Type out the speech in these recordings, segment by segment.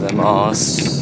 ございます。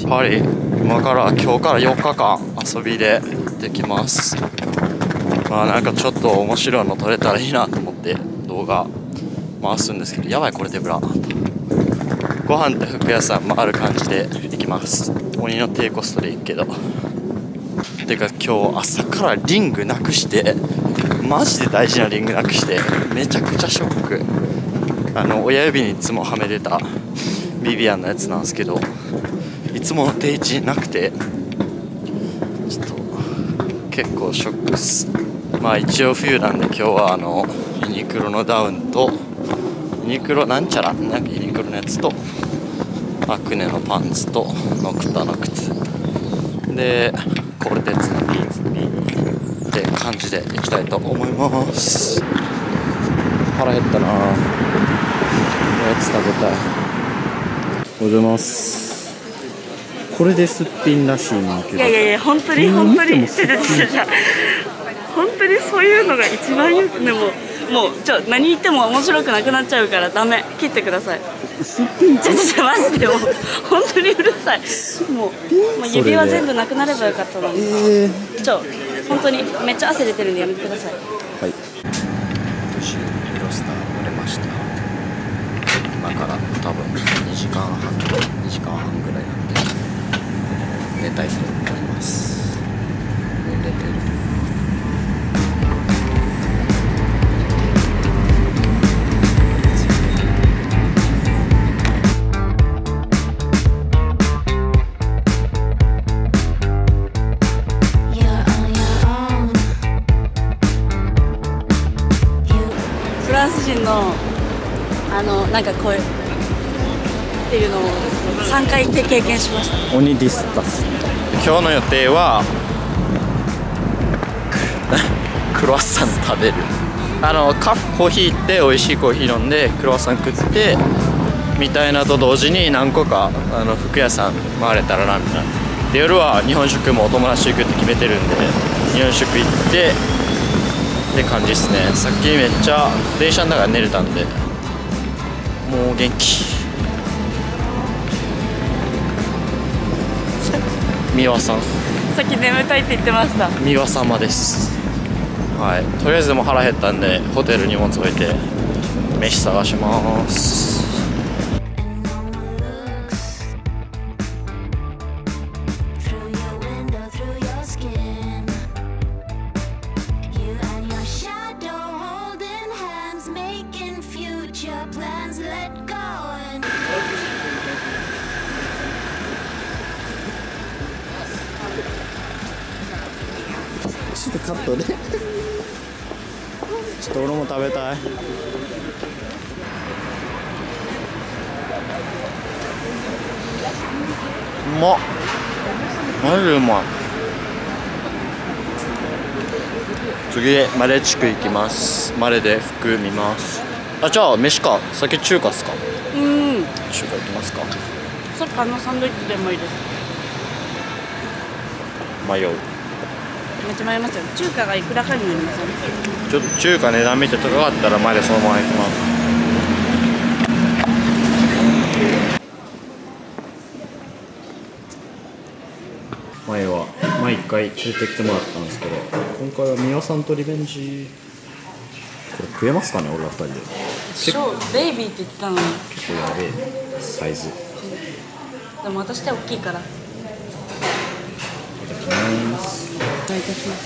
パリ、今日から4日間遊びでできます。なんかちょっと面白いの撮れたらいいなと思って動画回すんですけど、やばい、これ手ぶら。ご飯って服屋さん回る感じで行きます。鬼の低コストで行くけど。てか今日朝からリングなくして、マジで大事なリングなくして、めちゃくちゃショック。親指にいつもはめてたビビアンのやつなんですけど、いつもの定位置なくて、ちょっと結構ショックっす。一応冬なんで今日はユニクロのダウンとユニクロなんちゃらなんかユニクロのやつとアクネのパンツとノクタの靴でコルテッツのビーズって感じでいきたいと思います。腹減ったな。おやつ食べたい。おはようございます。これですっぴんらしいんだけど、 いや本当に本当に本当にそういうのが一番よくね。もう何言っても面白くなくなっちゃうからダメ、切ってください。 すっぴんマジでもう本当にうるさい。もう指輪全部なくなればよかったのに、本当にめっちゃ汗出てるんでやめてください。 はい、ユーロスター乗れました。今から多分2時間半ぐらいなんで寝たいと思います。寝てる。 フランス人のなんかこうっていうのを3回経験しました。 オニディスタス。今日の予定はクロワッサン食べる。コーヒー行って美味しいコーヒー飲んでクロワッサン食ってみたいなと同時に何個か服屋さん回れたらなみたいな。で夜は日本食もお友達と行くって決めてるんで日本食行ってって感じですね。さっきめっちゃ電車の中で寝れたんでもう元気。美輪さんさっき眠たいって言ってました。 美輪様です。はい、とりあえずでも腹減ったんでホテル荷物置いて飯探します。ちょっとカットでちょっと俺も食べたい。うまっ、マジでうまい。次マレ地区行きます。マレで服見ます。じゃあ飯か、先中華っすか。中華行きますか。 そっか、サンドイッチでもいいです。 迷う。 めっちゃ迷いますよ。中華がいくらかになりますよね。 ちょっと中華値段見て高かったら前でそのまま行きます。前一回連れてきてもらったんですけど、今回は美輪さんとリベンジ。これ食えますかね、俺ら2人で。 ベイビーって言ってたのに結構やべえサイズ。 でも私って大きいから。 いただきます。 お願いいたします。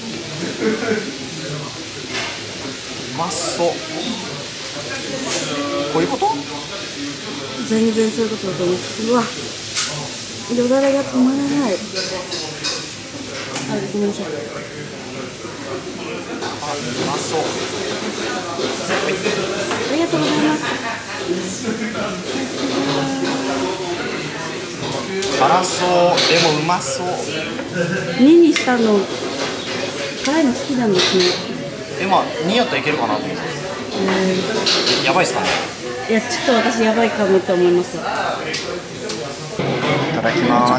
うまそう。こういうこと？ 全然そういうことだと思う。うわ、よだれが止まらない。ごめんなさい。 うまそう。 ありがとうございます。 辛そう、でもうまそう。 2にしたの辛いの好きなんですね。 2やったらいけるかなと思って。やばいっすかね。 いや、ちょっと私やばいかもって思います。 いただきます。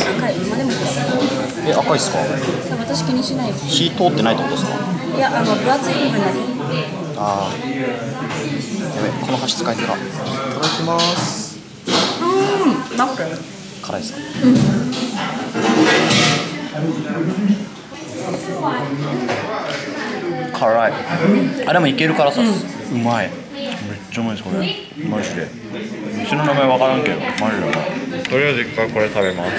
赤い、でも赤いっすか。 私気にしないです。 火通ってないってことですか。 いや、分厚い部分だけ。 やべ、この箸使いづら。いただきます。 何分？ 辛いですか？辛い。あ、でもいける辛さです。うまい。めっちゃうまいです、これ。マジで。店の名前わからんけど、マジでうまい。とりあえず一回これ食べます。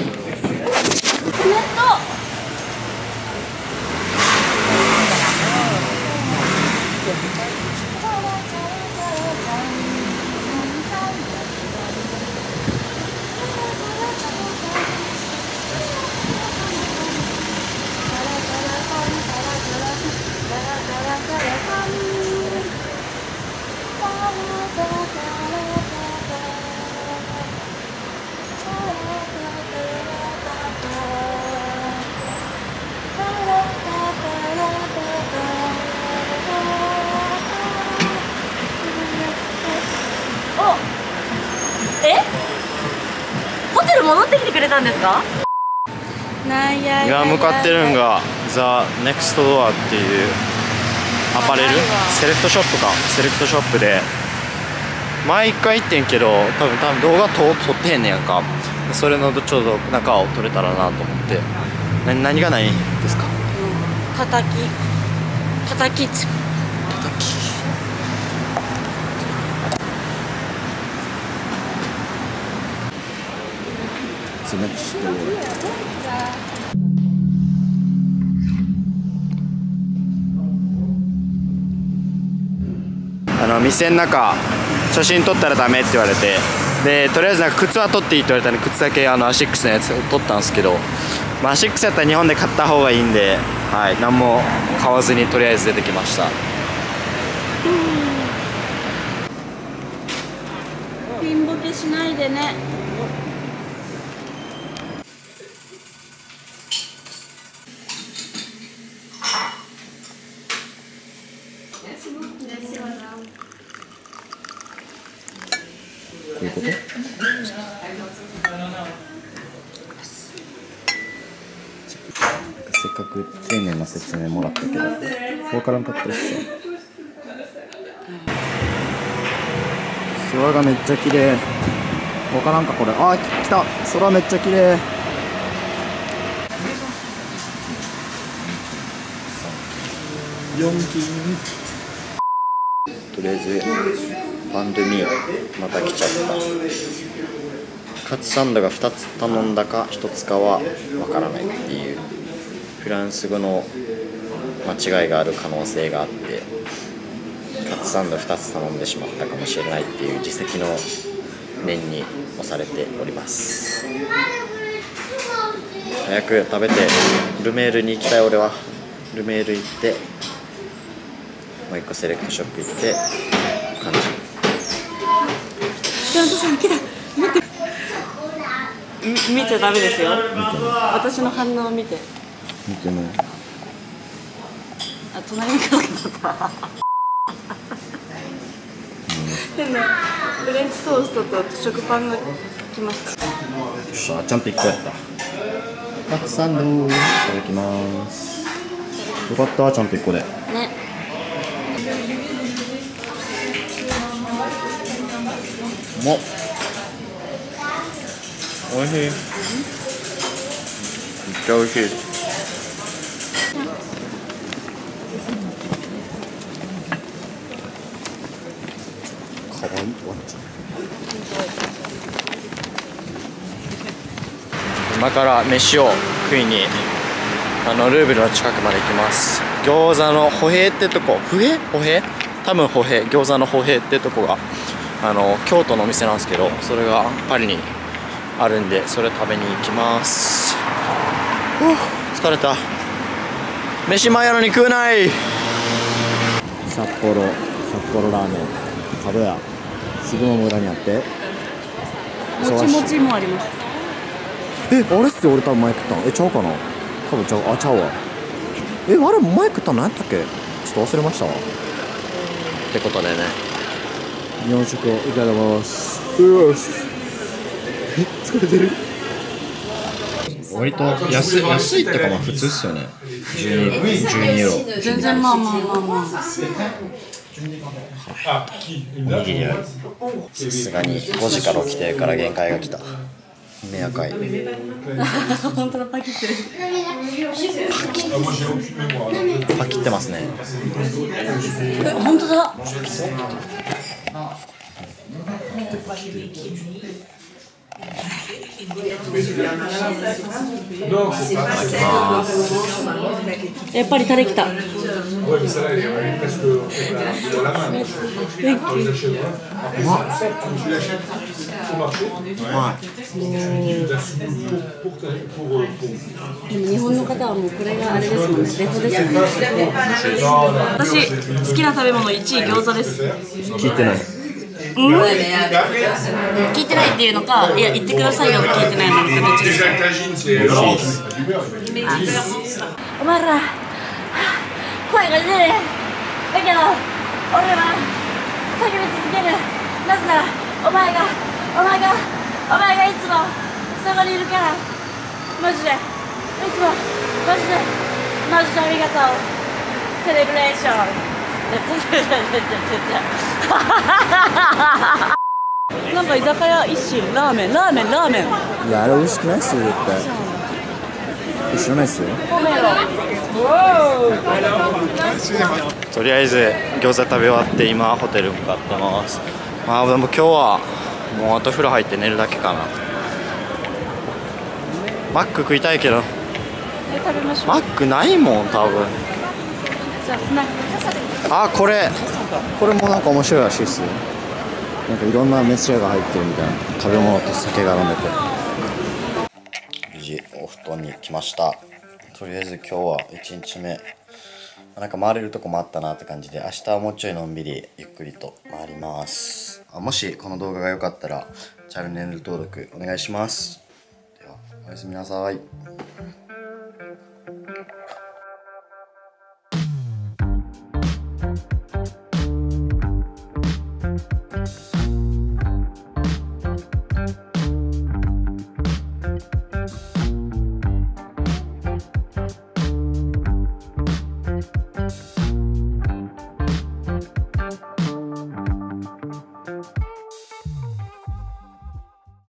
ホテル戻ってきてくれたんですか？ 今向かってるのがザ・ネクストドアっていうアパレルセレクトショップか、セレクトショップで毎回行ってんけど、多分動画撮ってへんねやんか。それのちょうど中を撮れたらなと思って。何がないですか？ たたきネクスト店の中写真撮ったらダメって言われて、でとりあえずなんか靴は撮っていいって言われたんで、靴だけアシックスのやつを撮ったんですけど、まあ、アシックスやったら日本で買った方がいいんで、はい、何も買わずにとりあえず出てきました。 ピンボケしないでね。 こういうこと？せっかく丁寧な説明もらったけど分からんかったですよ。空がめっちゃ綺麗。分からんかこれ。あ、来た。空めっちゃ綺麗。4金。とりあえずパンドゥミまた来ちゃった。カツサンドが2つ頼んだか1つかは分からないっていうフランス語の間違いがある可能性があって、カツサンド2つ頼んでしまったかもしれないっていう自責の念に押されております。早く食べてルメールに行きたい。俺はルメール行ってもう一個セレクトショップ行って感じ。 山本さん来た。見ちゃダメですよ。私の反応を見て。 見てね。 あ、隣にかけとった。変なフレンチトーストと食パンが来ました。よっしゃ、ちゃんと1個やった。カツサンドいただきます。よかった、ちゃんと1個で。ね。うまっ。おいしい。めっちゃおいしい。かわいいワンちゃん。今から飯を食いにルーブルの近くまで行きます。餃子の歩兵ってとこ、歩兵多分歩兵、餃子の歩兵ってとこが京都のお店なんですけど、それがパリにあるんで、それ食べに行きます。疲れた。飯前やのに食うない。札幌ラーメン角屋渋野の裏にあって、 もちもちもあります。 あれっすよ。俺多分前食ったん。ちゃうかな。多分ちゃう。あ、ちゃうわ。あれ前食ったの何やったっけ。ちょっと忘れましたわ。ってことでね、日本食をいただきます。疲れてる。割と安いってか、まあ普通っすよね。12ユーロ。 全然まあ。 おにぎりある。さすがに5時から起きてから限界が来た。目赤い。 本当だ、パキってる。 パキってますね。 本当だ。やっぱりタレきた。でも日本の方はもうこれがあれですもんね、デフォですもんね。私好きな食べ物1位餃子です。 聞いてない。 聞いてないっていうのか、いや言ってくださいよって聞いてないのか、どっちですか。お前ら声が出ねえ。だけど俺は叫び続ける。なぜならお前がいつもそこにいるから。マジでいつもマジでありがとう。セレブレーション。なんか居酒屋一心ラーメン。いや、あれ美味しくないっすよ、絶対。知らないっすよ。とりあえず餃子食べ終わって今ホテル向かってます。まあでも今日はもうあと風呂入って寝るだけかな。マック食いたいけど食べましょう。 マックないもん多分。 じゃあスナック。 あ、これもなんか面白いらしいっすよ。なんかいろんな飯屋が入ってるみたいな。食べ物と酒が飲めて。無事お布団に来ました。とりあえず今日は1日目なんか回れるとこもあったなって感じで、明日はもうちょいのんびりゆっくりと回ります。もしこの動画が良かったらチャンネル登録お願いします。ではおやすみなさい。